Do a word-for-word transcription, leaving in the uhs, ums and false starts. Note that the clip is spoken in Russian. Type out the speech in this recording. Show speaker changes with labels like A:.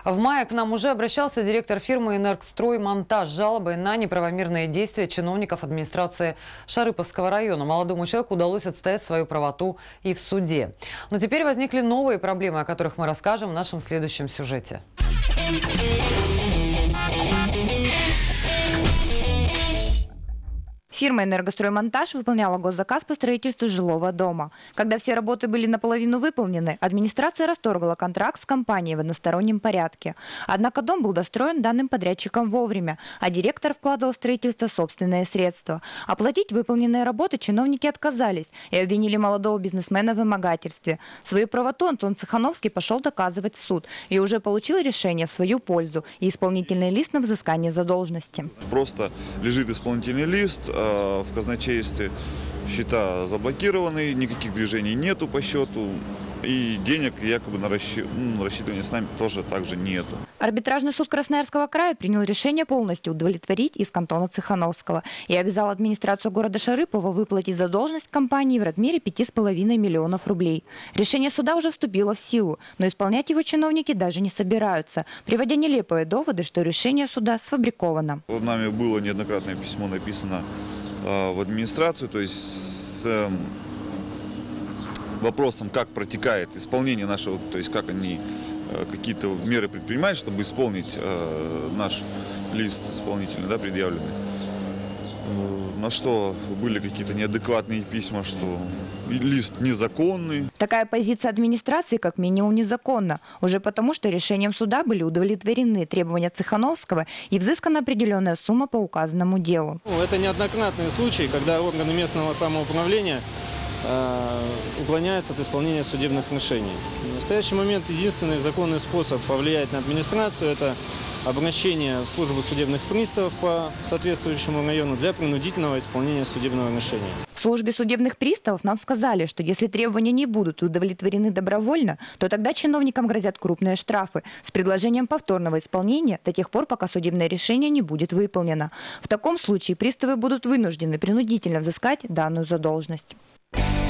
A: В мае к нам уже обращался директор фирмы «Энергстроймонтаж» с жалобой на неправомерные действия чиновников администрации Шарыповского района. Молодому человеку удалось отстоять свою правоту и в суде. Но теперь возникли новые проблемы, о которых мы расскажем в нашем следующем сюжете.
B: Фирма «Энергостроймонтаж» выполняла госзаказ по строительству жилого дома. Когда все работы были наполовину выполнены, администрация расторгла контракт с компанией в одностороннем порядке. Однако дом был достроен данным подрядчиком вовремя, а директор вкладывал в строительство собственные средства. Оплатить выполненные работы чиновники отказались и обвинили молодого бизнесмена в вымогательстве. Свою правоту Антон Цехановский пошел доказывать в суд и уже получил решение в свою пользу и исполнительный лист на взыскание задолженности.
C: Просто лежит исполнительный лист, в казначействе счета заблокированы, никаких движений нету по счету, и денег якобы на рассчитывание с нами тоже также нету.
B: Арбитражный суд Красноярского края принял решение полностью удовлетворить иск Антона Цехановского и обязал администрацию города Шарыпово выплатить задолженность компании в размере пяти с половиной миллионов рублей. Решение суда уже вступило в силу, но исполнять его чиновники даже не собираются, приводя нелепые доводы, что решение суда сфабриковано.
C: Нами было неоднократное письмо написано в администрацию, то есть с вопросом, как протекает исполнение нашего, то есть как они какие-то меры предпринимают, чтобы исполнить э, наш лист исполнительный, да, предъявленный. На что были какие-то неадекватные письма, что лист незаконный.
B: Такая позиция администрации как минимум незаконна. Уже потому, что решением суда были удовлетворены требования Цехановского и взыскана определенная сумма по указанному делу.
D: Это неоднократные случаи, когда органы местного самоуправления э, уклоняются от исполнения судебных решений. В настоящий момент единственный законный способ повлиять на администрацию – это обращение в службу судебных приставов по соответствующему району для принудительного исполнения судебного решения.
B: В службе судебных приставов нам сказали, что если требования не будут удовлетворены добровольно, то тогда чиновникам грозят крупные штрафы с предложением повторного исполнения до тех пор, пока судебное решение не будет выполнено. В таком случае приставы будут вынуждены принудительно взыскать данную задолженность.